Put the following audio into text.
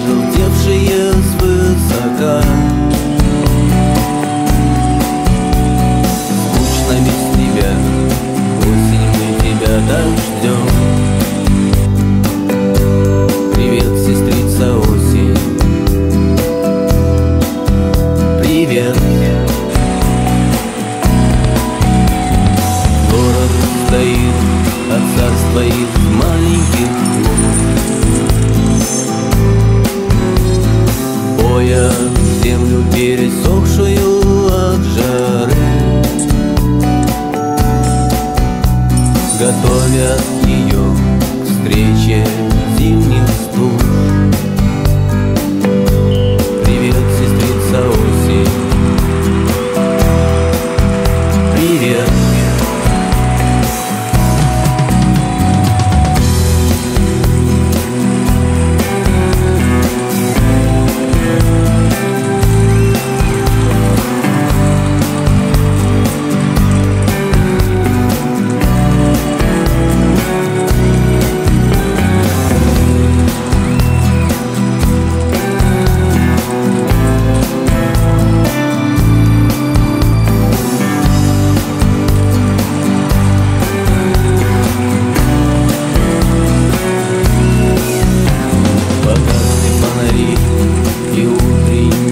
пожелтевшие свысока. Скучно без тебя, осень, мы тебя так ждем. Привет, сестрица осень. Привет. Город стоит от царства из маленьких луг, боя землю пересохшую от жары, готовят ее к встрече зимних стуж. Привет, сестрица осень. Привет. Погасли фонари и утренние